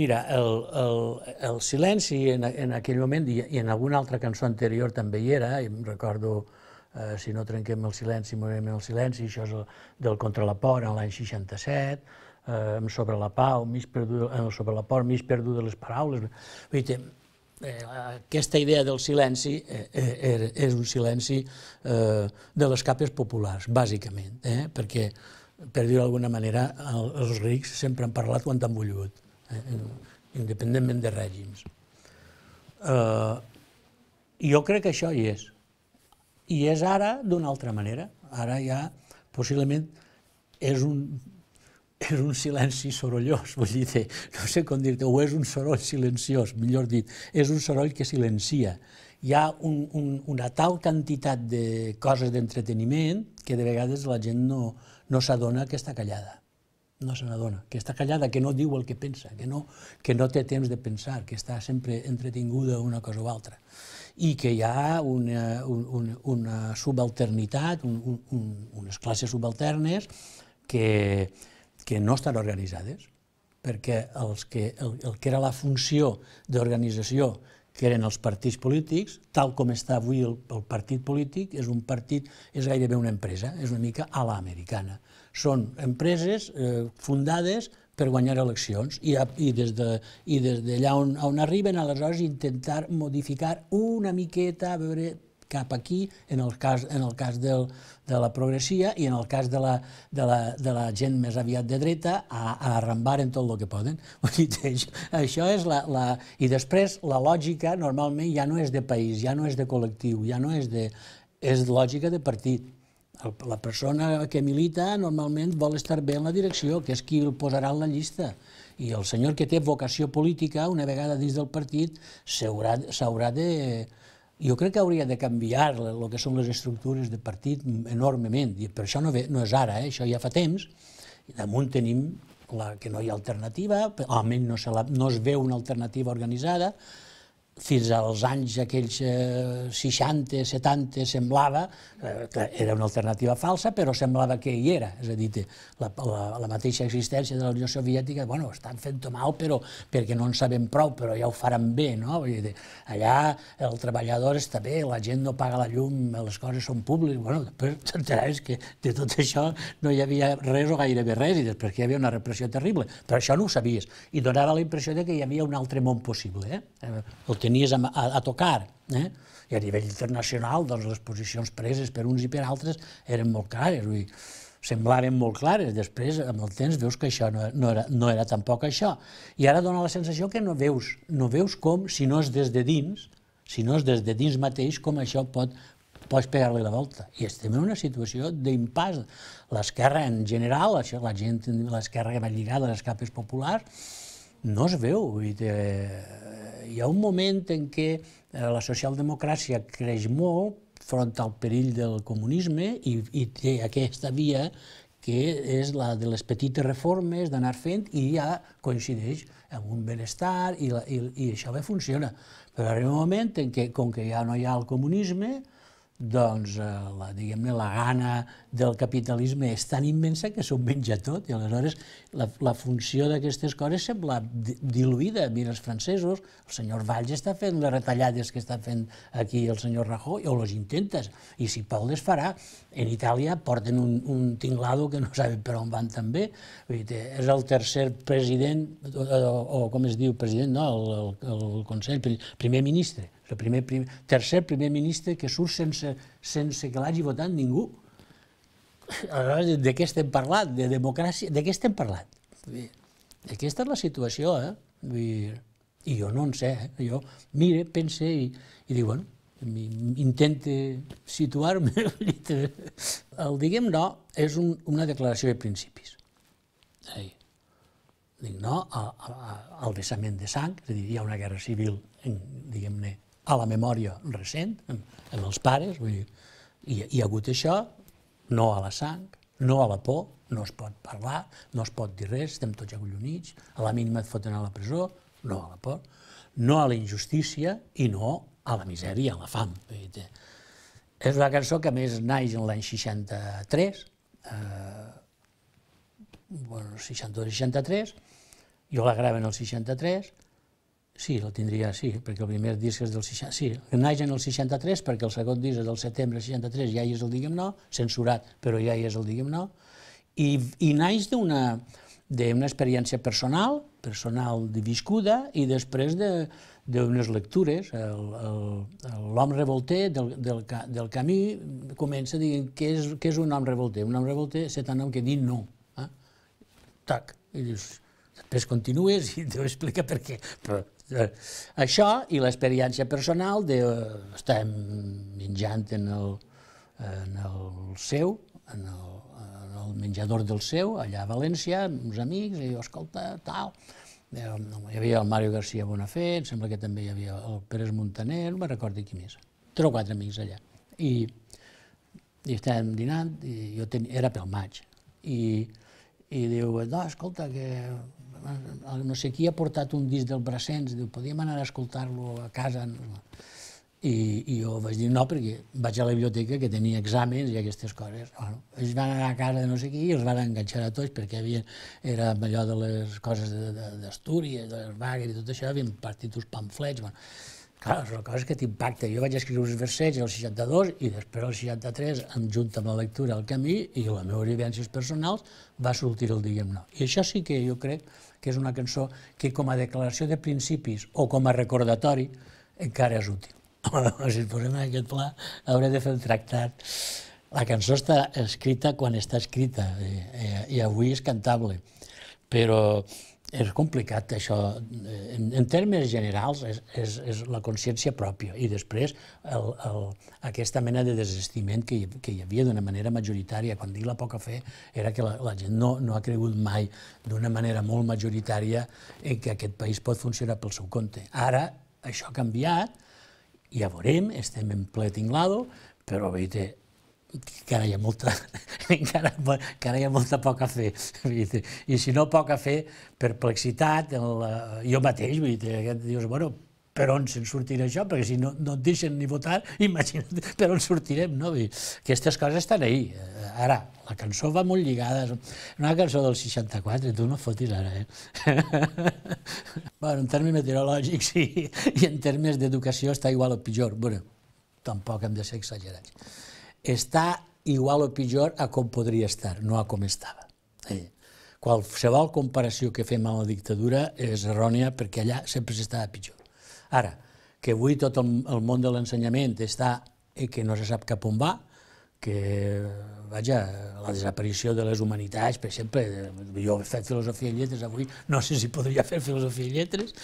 Mira, el silenci en aquell moment, i en alguna altra cançó anterior també hi era, i em recordo Si no trenquem el silenci, morirem en el silenci, això és del Contra la por, en l'any 67, sobre la pau, sobre la por, mig perduda les paraules. Vull dir, aquesta idea del silenci és un silenci de les capes populars, bàsicament, perquè, per dir-ho d'alguna manera, els rics sempre han parlat quan han volgut, independentment de règims. Jo crec que això hi és. I és ara d'una altra manera. Ara ja, possiblement, és un silenci sorollós, vull dir, no sé com dir-te, o és un soroll silenciós, millor dit, és un soroll que silencia. Hi ha una tal quantitat de coses d'entreteniment que de vegades la gent no s'adona que està callada. No se n'adona, que està callada, que no diu el que pensa, que no té temps de pensar, que està sempre entretinguda una cosa o altra. I que hi ha una subalternitat, unes classes subalternes que no estan organitzades, perquè el que era la funció d'organització, que eren els partits polítics, tal com està avui el partit polític, és gairebé una empresa, és una mica a l'americana. Són empreses fundades per guanyar eleccions i des d'allà on arriben, aleshores, intentar modificar una miqueta, a veure, cap aquí, en el cas de la progressia i en el cas de la gent més aviat de dreta, a arrambar en tot el que poden. Això és I després la lògica normalment ja no és de país, ja no és de col·lectiu, ja no és lògica de partit. La persona que milita normalment vol estar bé en la direcció, que és qui el posarà en la llista. I el senyor que té vocació política, una vegada dins del partit, s'haurà de... Jo crec que hauria de canviar el que són les estructures de partit enormement, i per això no és ara, això ja fa temps, i damunt tenim que no hi ha alternativa, almenys no es veu una alternativa organitzada. Fins als anys aquells 60, 70, semblava, era una alternativa falsa, però semblava que hi era. És a dir, la mateixa existència de la Unió Soviètica, bueno, estan fent-ho mal, però perquè no en sabem prou, però ja ho faran bé, no? Allà el treballador està bé, la gent no paga la llum, les coses són públiques, bueno, després t'enteres que de tot això no hi havia res o gairebé res, i després que hi havia una repressió terrible, però això no ho sabies, i donava la impressió que hi havia un altre món possible, el tenies a tocar, i a nivell internacional les posicions preses per uns i per altres eren molt clares, semblaven molt clares, després amb el temps veus que això no era tampoc això, i ara dona la sensació que no veus com, si no és des de dins mateix, com això pots pegar-li la volta, i estem en una situació d'impàs. L'esquerra en general, l'esquerra que va lligada a les capes populars, no es veu. Hi ha un moment en què la socialdemocràcia creix molt front al perill del comunisme i té aquesta via que és la de les petites reformes, d'anar fent, i ja coincideix amb un benestar i això bé funciona. Però arriba un moment en què, com que ja no hi ha el comunisme, doncs, diguem-ne, la gana del capitalisme és tan immensa que s'ho menja tot, i aleshores la funció d'aquestes coses sembla diluïda. Mira els francesos, el senyor Valls està fent les retallades que està fent aquí el senyor Rajoy, o les intentes, i si pot les farà. En Itàlia porten un tinglado que no saben per on van també. És el tercer president, o com es diu, president, no, el Consell, primer ministre, el tercer primer ministre que surt sense que l'hagi votat ningú. Aleshores, de què estem parlant? De democràcia? De què estem parlant? Aquesta és la situació, i jo no en sé. Jo mire, pense i dic, bueno, intente situar-me. El diguem no és una declaració de principis. Dic no al vessament de sang, és a dir, hi ha una guerra civil, diguem-ne, a la memòria recent, amb els pares, hi ha hagut això, no a la sang, no a la por, no es pot parlar, no es pot dir res, estem tots acollonits, a la mínima et foten a la presó, no a la por, no a la injustícia i no a la misèria, a la fam. És una cançó que a més naix en l'any 63, 62-63, Jo la gravo en el 63, sí, la tindria, sí, perquè el primer disc és del 63, sí, naix en el 63 perquè el segon disc és del setembre del 63, ja hi és el Digue'm No, censurat, però ja hi és el Digue'm No, i naix d'una experiència personal viscuda, i després d'unes lectures. L'home revolter del Camus comença dient què és un home revolter. Un home revolter és un home que diu no. Tac, i dius, després continues i t'ho explica per què. Això i l'experiència personal d'estar menjant en el seu, en el menjador del seu, allà a València, amb uns amics, i jo, escolta, tal. Hi havia el Mario García Bonafé, em sembla que també hi havia el Pérez Montaner, no me'n recordo qui més. 3 o 4 amics allà. I estàvem dinant, i jo era pel maig, i diu, no, escolta, que no sé qui ha portat un disc del Brassens, diu, podíem anar a escoltar-lo a casa. I jo vaig dir no, perquè vaig a la biblioteca que tenia exàmens i aquestes coses. Ells van anar a casa de no sé qui i els van enganxar a tots perquè era allò de les coses d'Astúries, de les Wagner i tot això, havien partit uns pamflets. Clar, és una cosa que t'impacta. Jo vaig escriure uns versets el 62 i després el 63, junt amb la lectura al Camí i les meves vivències personals, va sortir el Digue'm No. I això sí que jo crec que és una cançó que com a declaració de principis o com a recordatori encara és útil. Si ens posem en aquest pla, hauré de fer el tractat. La cançó està escrita quan està escrita i avui és cantable, però és complicat això. En termes generals és la consciència pròpia i després aquesta mena de desestiment que hi havia d'una manera majoritària. Quan dic la poca fe era que la gent no ha cregut mai d'una manera molt majoritària en que aquest país pot funcionar pel seu compte. Ara això ha canviat, ja veurem, estem en ple tinglado, però encara hi ha molta poca fe. I si no poca fe, perplexitat, jo mateix, dius, bueno, per on se'n sortirà això? Perquè si no et deixen ni votar, imagina't per on sortirem, no? Aquestes coses estan ahí. Ara, la cançó va molt lligada, una cançó del 64, tu no fotis ara, Bueno, en termes meteorològics i en termes d'educació està igual o pitjor. Bueno, tampoc hem de ser exagerats. Està igual o pitjor a com podria estar, no a com estava. Qualsevol comparació que fem amb la dictadura és errònia perquè allà sempre s'estava pitjor. Ara, que avui tot el món de l'ensenyament està que no se sap cap on va, que, vaja, la desaparició de les humanitats, per exemple, jo he fet filosofia i lletres, avui no sé si podria fer filosofia i lletres,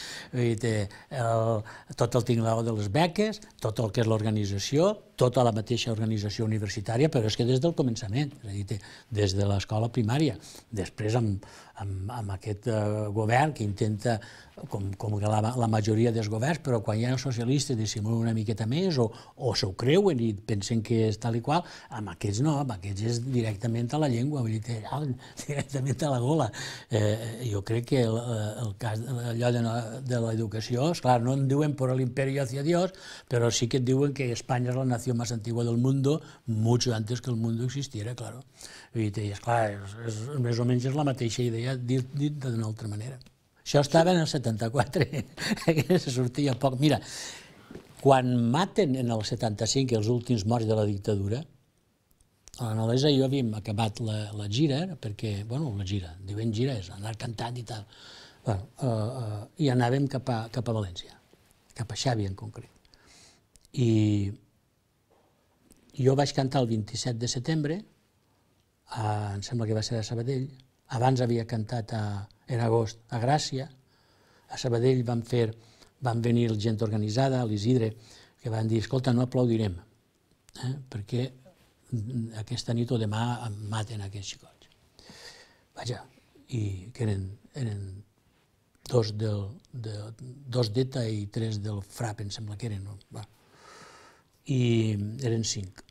tot el tinglao de les beques, tot el que és l'organització, tota la mateixa organització universitària, però és que des del començament, és a dir, des de l'escola primària, després amb aquest govern que intenta, com la majoria dels governs, però quan hi ha socialistes dissimulen una miqueta més o s'ho creuen i pensen que és tal i qual, amb aquests no, amb aquests és directament a la llengua, directament a la gola. Jo crec que el cas allò de l'educació, esclar, no en diuen por el imperio hacia Dios, però sí que et diuen que Espanya és la nació más antigua del mundo, mucho antes que el mundo existiera, claro. I esclar, més o menys és la mateixa idea dit d'una altra manera. Això estava en el 74, se sortia poc. Mira, quan maten en el 75 els últims morts de la dictadura, a l'Analesa i jo havíem acabat la gira, perquè, bueno, la gira, diuen gira és anar cantant i tal, i anàvem cap a València, cap a Xàbia en concret. I jo vaig cantar el 27 de setembre, em sembla que va ser a Sabadell, abans havia cantat en agost a Gràcia, a Sabadell van venir gent organitzada, a l'Isidre, que van dir, escolta, no aplaudirem, perquè aquesta nit o demà em maten aquests xicots. Vaja, i que eren dos d'ETA i 3 del FRAP, em sembla que eren, i eren 5.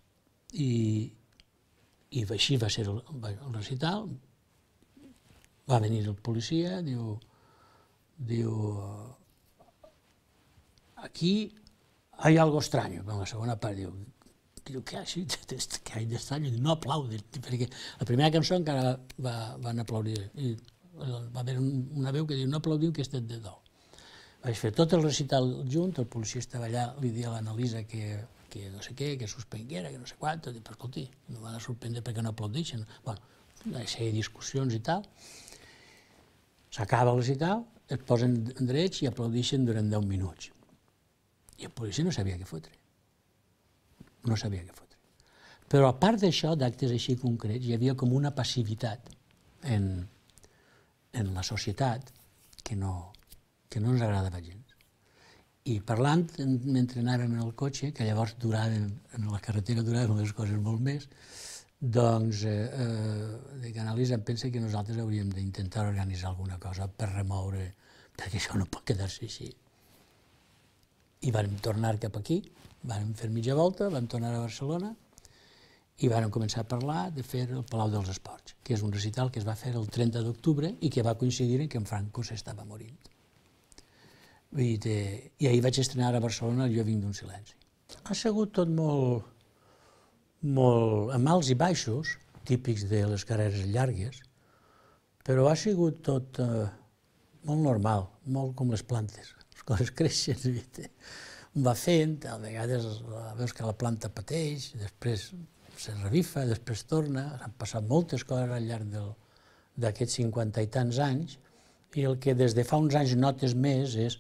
I així va ser el recital, va venir el policia, diu, aquí hay algo extraño, en la segona part diu, ¿qué hay de extraño? No aplauden, perquè la primera cançó encara van aplaudir, i va haver una veu que diu no aplaudiu que estem de dol. Vaig fer tot el recital junt, el policia estava allà, li dia a l'Analisa que no sé què, que suspenguera, que no sé quant, i però escolti, no van a sorprendre perquè no aplaudeixen. Bueno, una sèrie de discussions i tal. S'acaba el recital, es posen drets i aplaudeixen durant 10 minuts. I el policia no sabia què fotre. No sabia què fotre. Però a part d'això, d'actes així concrets, hi havia com una passivitat en la societat que no ens agradava gens. I parlant, mentre anàvem en el cotxe, que llavors duraven, en la carretera duraven les coses molt més, doncs, dic, Annalisa, em pensa que nosaltres hauríem d'intentar organitzar alguna cosa per remoure, perquè això no pot quedar-se així. I vam tornar cap aquí, vam fer mitja volta, vam tornar a Barcelona i vam començar a parlar de fer el Palau dels Esports, que és un recital que es va fer el 30 d'octubre i que va coincidir en que en Franco s'estava morint. I ahir vaig estrenar a Barcelona el Jo vinc d'un silenci. Ha sigut tot molt amb alts i baixos, típics de les carreres llargues, però ha sigut tot molt normal, molt com les plantes. Les coses creixen, va fent, a vegades veus que la planta pateix, després se revifa, després torna, han passat moltes coses al llarg d'aquests 50 i tants anys, i el que des de fa uns anys notes més és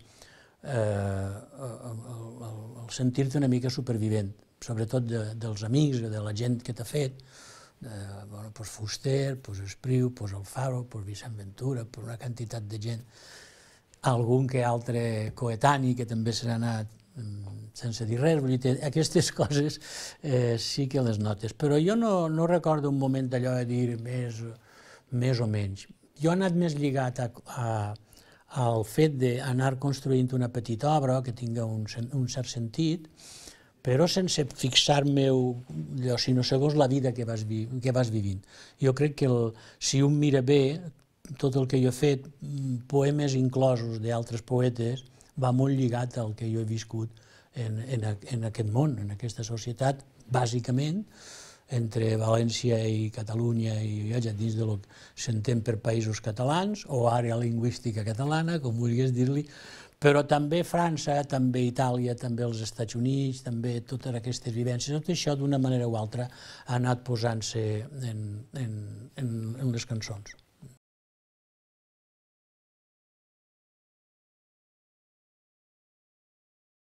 el sentir-te una mica supervivent, sobretot dels amics, de la gent que t'ha fet, Fuster, Espriu, Alfaro, Vicent Ventura, una quantitat de gent, algun que altre coetani que també se n'ha anat sense dir res, aquestes coses sí que les notes, però jo no recordo un moment d'allò de dir més o menys. Jo he anat més lligat al fet d'anar construint una petita obra que tinga un cert sentit, però sense fixar-me, sinó segons la vida que vas vivint. Jo crec que si un mira bé, tot el que jo he fet, poemes inclosos d'altres poetes, va molt lligat al que jo he viscut en aquest món, en aquesta societat, bàsicament, entre València i Catalunya i dins del que s'entén per països catalans o àrea lingüística catalana, com vulguis dir-li, però també França, també Itàlia, també els Estats Units, també totes aquestes vivències, tot això d'una manera o altra ha anat posant-se en les cançons.